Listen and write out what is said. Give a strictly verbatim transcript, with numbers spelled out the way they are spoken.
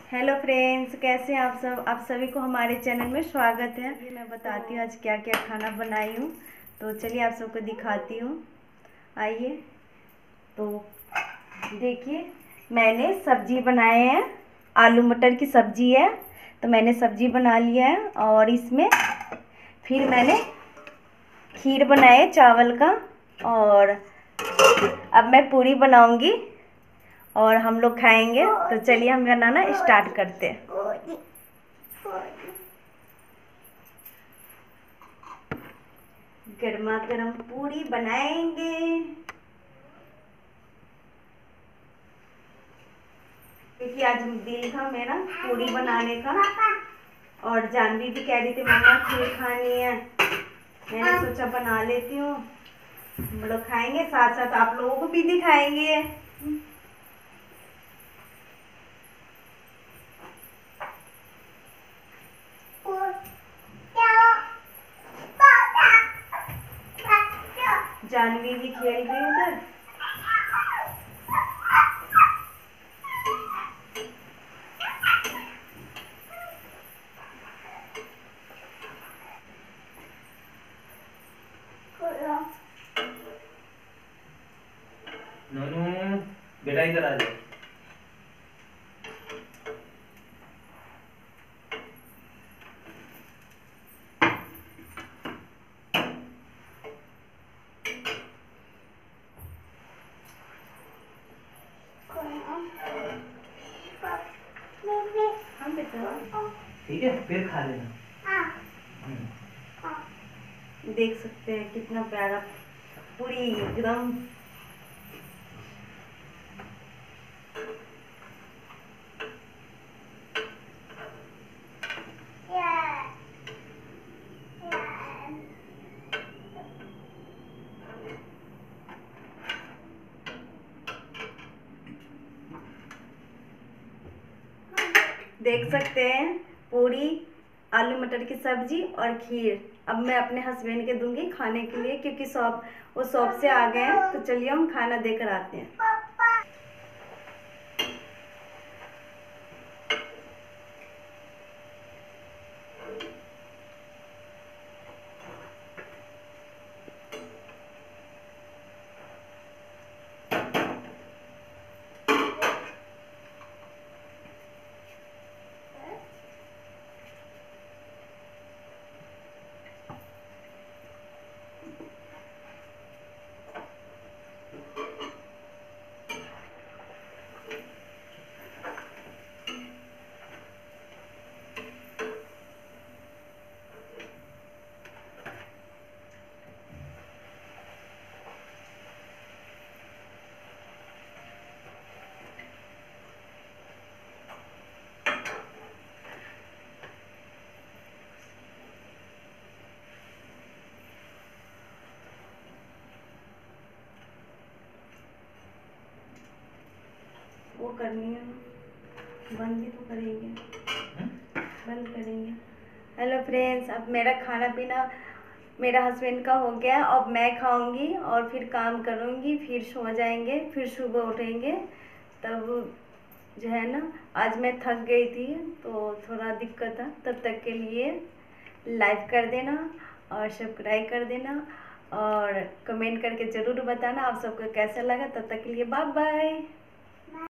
Hello friends, कैसे हैं आप सब। आप सभी को हमारे चैनल में स्वागत है। ये मैं बताती हूँ आज क्या क्या खाना बनाई हूँ। तो चलिए आप सबको दिखाती हूँ। आइए। तो देखिए, मैंने सब्जी बनाए हैं। आलू मटर की सब्जी है। तो मैंने सब्जी बना लिया है और इसमें फिर मैंने खीर बनाए चावल का। और अब मैं पूरी बनाऊंगी और हम लोग खाएंगे। तो चलिए हम बनाना स्टार्ट करते हैं। गर्मा गर्म पूरी बनाएंगे। क्योंकि आज दिल था मेरा पूरी बनाने का। और जानवी भी कह रही थी मम्मा खीर खानी है। मैंने सोचा बना लेती हूँ, हम लोग खाएंगे, साथ साथ आप लोगों को भी दिखाएंगे। जानवी भी खेल रही उधर। नोनू बेटा इधर आ जाओ। हम बेटा ठीक है, फिर खा लेना। देख सकते हैं कितना प्यारा पूरी एकदम। देख सकते हैं पूरी, आलू मटर की सब्जी और खीर। अब मैं अपने हस्बैंड के दूंगी खाने के लिए, क्योंकि शॉप वो शॉप से आ गए हैं। तो चलिए हम खाना देकर आते हैं। वो करनी है, बंद भी तो करेंगे। बंद करेंगे। हेलो फ्रेंड्स, अब मेरा खाना पीना मेरा हस्बैंड का हो गया। अब मैं खाऊंगी और फिर काम करूंगी, फिर सो जाएंगे, फिर सुबह उठेंगे। तब जो है ना, आज मैं थक गई थी तो थोड़ा दिक्कत था। तब तक के लिए लाइक कर देना और सब्सक्राइब कर देना और कमेंट करके ज़रूर बताना आप सबको कैसा लगा। तब तक के लिए बाय बाय।